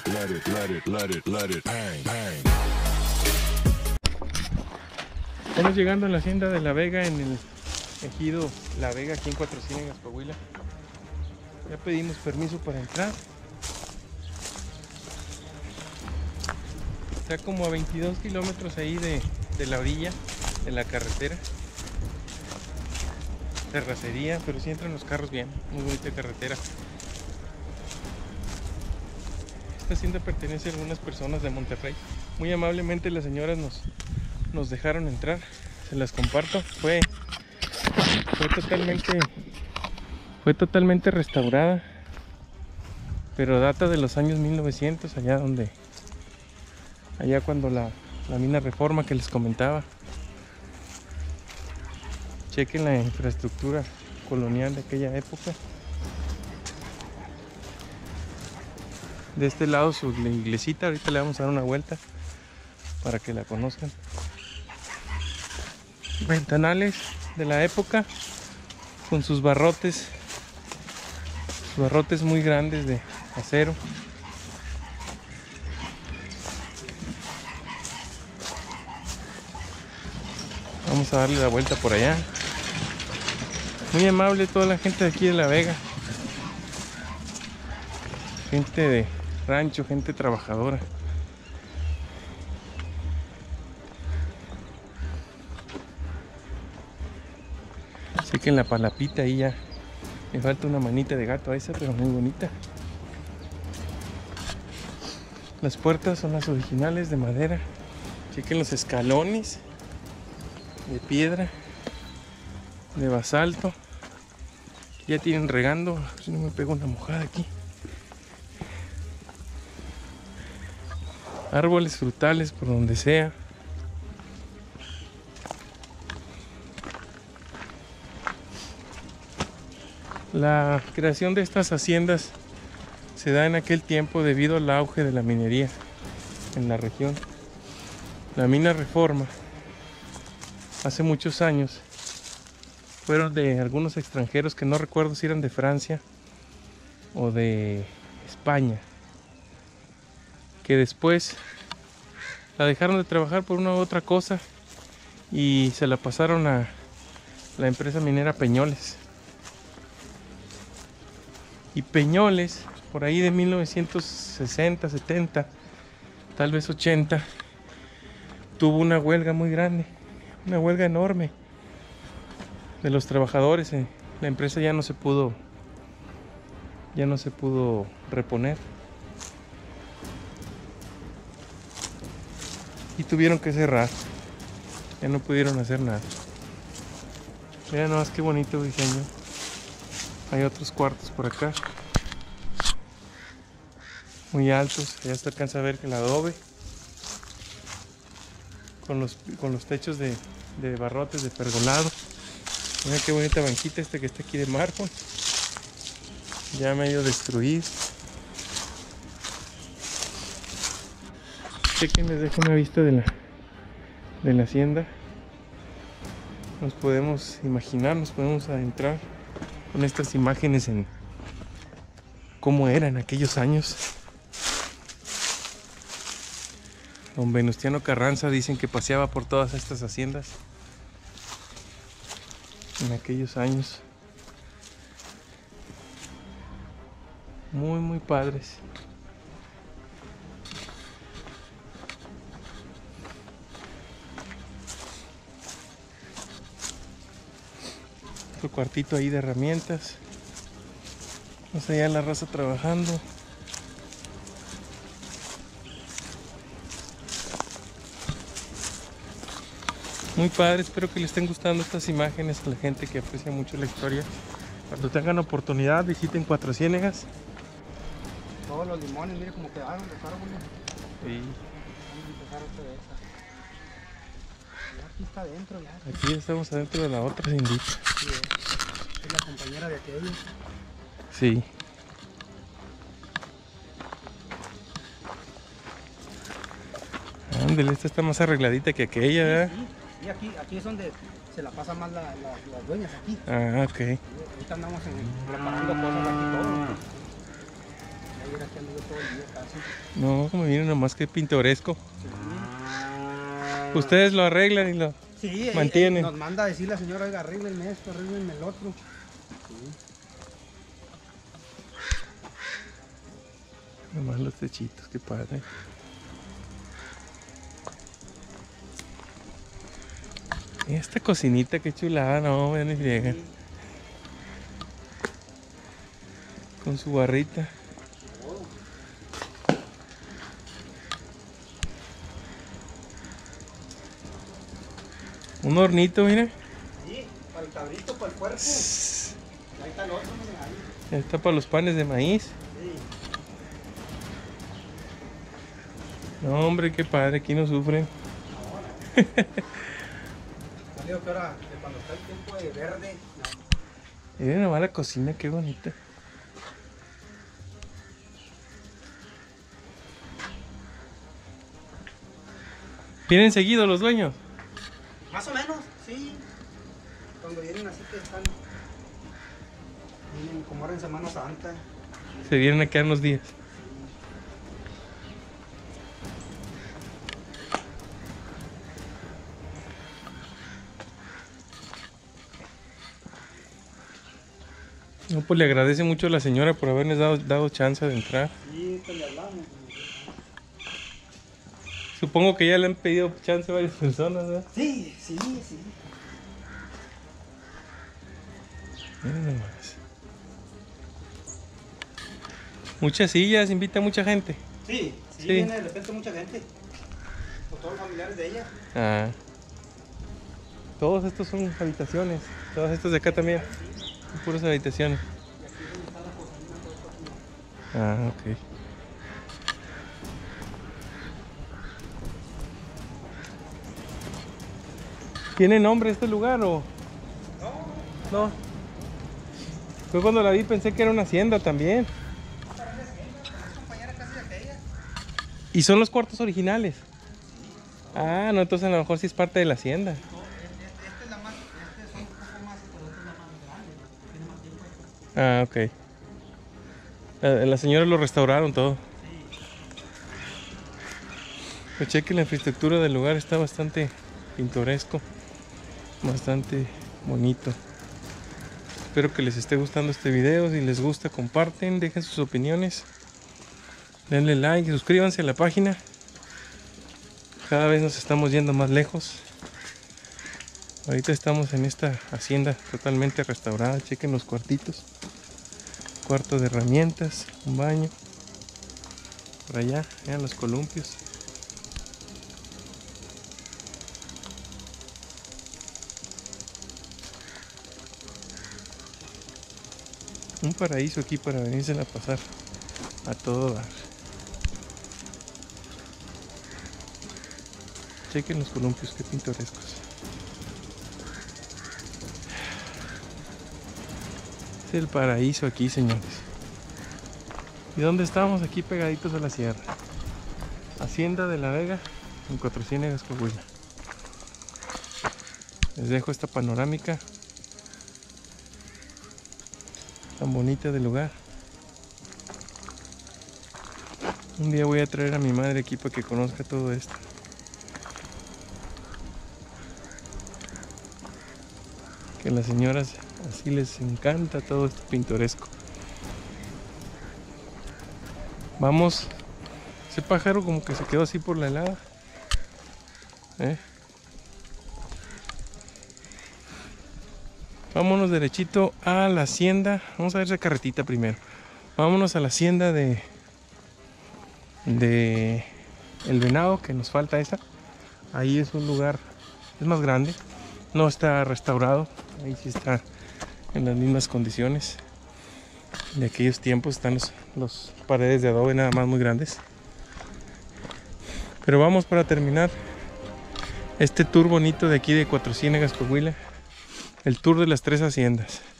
bang, bang. Estamos llegando a la hacienda de La Vega en el ejido La Vega, aquí en Cuatro Ciénegas, Coahuila. Ya pedimos permiso para entrar. Está como a 22 kilómetros ahí de la orilla de la carretera. Terracería, pero sí entran los carros bien. Muy bonita carretera. Esta hacienda pertenece a algunas personas de Monterrey. Muy amablemente las señoras nos dejaron entrar. Se las comparto. Fue totalmente restaurada, pero data de los años 1900, allá cuando la mina Reforma que les comentaba. Chequen la infraestructura colonial de aquella época. De este lado su iglesita, ahorita le vamos a dar una vuelta para que la conozcan. Ventanales de la época con sus barrotes muy grandes de acero. Vamos a darle la vuelta por allá. Muy amable toda la gente de aquí de La Vega. Gente de rancho, gente trabajadora. Sé que en la palapita ahí ya me falta una manita de gato a esa, pero muy bonita. Las puertas son las originales de madera. Chequen los escalones de piedra, de basalto. Ya tienen regando, si no me pego una mojada aquí. Árboles frutales por donde sea. La creación de estas haciendas se da en aquel tiempo debido al auge de la minería en la región. La mina Reforma, hace muchos años, fueron de algunos extranjeros que no recuerdo si eran de Francia o de España, que después la dejaron de trabajar por una u otra cosa y se la pasaron a la empresa minera Peñoles. Y Peñoles, por ahí de 1960, 70, tal vez 80, tuvo una huelga muy grande, una huelga enorme de los trabajadores. La empresa ya no se pudo reponer y tuvieron que cerrar. Ya no pudieron hacer nada. Vean nomás qué bonito diseño. Hay otros cuartos por acá muy altos. Ya se alcanza a ver que el adobe con los techos de barrotes de pergolado. Mira qué bonita banquita que está aquí de mármol, ya medio destruido. Chequen, les dejo una vista de la hacienda. Nos podemos imaginar, nos podemos adentrar con estas imágenes en cómo era en aquellos años. Don Venustiano Carranza dicen que paseaba por todas estas haciendas en aquellos años. Muy padres. Otro cuartito ahí de herramientas. Vamos allá la raza trabajando. Muy padre, espero que les estén gustando estas imágenes a la gente que aprecia mucho la historia. Cuando tengan oportunidad, visiten Cuatro Ciénegas. Todos los limones, mire cómo quedaron los árboles. Sí. Vamos a empezar otra vez. Ya aquí está adentro ya. Aquí estamos adentro de la otra haciendita. Sí, es la compañera de aquella. Sí. Ándale, esta está más arregladita que aquella, ¿verdad? Sí. Y aquí es donde se la pasa más las dueñas aquí. Ah, ok. Ahorita andamos preparando cosas aquí todo. Ayer aquí ando todo el día casi. No, como miren nomás que pintoresco. Sí. Ustedes lo arreglan y lo Sí, mantienen. nos manda a decir la señora, oiga, arréglenme esto, arréglenme el otro. Sí. Nomás los techitos, qué padre. Y esta cocinita, qué chulada, no, vean y friega. Con su barrita. Un hornito, mire. Sí, para el cabrito, para el cuerpo. Ahí está el otro, miren ahí. Ya está para los panes de maíz. Sí. No, hombre, qué padre, aquí no sufren. Salió que ahora, que cuando está el tiempo de verde, no. Miren nomás la cocina, qué bonita. ¿Vienen seguidos los dueños? Más o menos, sí. Cuando vienen así que están. Vienen como ahora en Semana Santa. Se vienen a quedar unos días. No, pues le agradece mucho a la señora por habernos dado chance de entrar. Sí, que le hablamos. Supongo que ya le han pedido chance a varias personas, ¿verdad? Sí, sí, sí. Miren nomás. Muchas sillas, invita a mucha gente. Sí, sí, Sí. viene de repente mucha gente. Con todos los familiares de ella. Ah. Todos estos son habitaciones. Todas estas de acá también. Son puras habitaciones. Y aquí es donde está la cocina, todo esto aquí. Ah, ok. ¿Tiene nombre este lugar o...? No. Fue cuando la vi, pensé que era una hacienda también. Es compañera casi de aquella. ¿Y son los cuartos originales? Ah, no, entonces a lo mejor sí es parte de la hacienda. Este es la más, este son un poco más, pero este es la más grande, ¿no? Tiene más tiempo. Ah, ok. La señora lo restauraron todo. Pues cheque, la infraestructura del lugar está bastante pintoresco. Bastante bonito. Espero que les esté gustando este video. Si les gusta, comparten, dejen sus opiniones. Denle like, suscríbanse a la página. Cada vez nos estamos yendo más lejos. Ahorita estamos en esta hacienda totalmente restaurada. Chequen los cuartitos. Cuarto de herramientas, un baño. Por allá, vean los columpios. Un paraíso aquí para venirse a pasar a todo dar. Chequen los columpios, qué pintorescos. Es el paraíso aquí, señores. ¿Y dónde estamos? Aquí pegaditos a la sierra. Hacienda de la Vega, en Cuatro Ciénegas, Coahuila. Les dejo esta panorámica tan bonita del lugar. Un día voy a traer a mi madre aquí para que conozca todo esto. Que a las señoras así les encanta todo esto pintoresco. Vamos. Ese pájaro como que se quedó así por la helada. Vámonos derechito a la hacienda. Vamos a ver esa carretita primero. Vámonos a la hacienda de El Venado, que nos falta esa. Ahí es un lugar, es más grande. No está restaurado. Ahí sí está en las mismas condiciones de aquellos tiempos. Están los paredes de adobe nada más muy grandes. Pero vamos para terminar este tour bonito de aquí de Cuatro Ciénegas, Coahuila. El tour de las 3 haciendas.